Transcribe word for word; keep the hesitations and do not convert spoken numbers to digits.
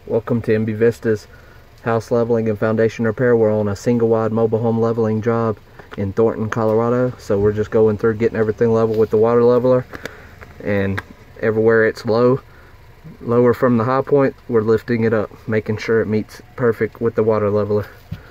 Welcome to M B Vista's house leveling and foundation repair. We're on a single wide mobile home leveling job in Thornton, Colorado. So we're just going through getting everything level with the water leveler, and everywhere it's low, lower from the high point, we're lifting it up, making sure it meets perfect with the water leveler.